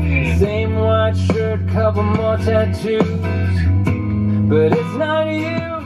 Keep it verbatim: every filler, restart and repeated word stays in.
Same white shirt, couple more tattoos, but it's not you.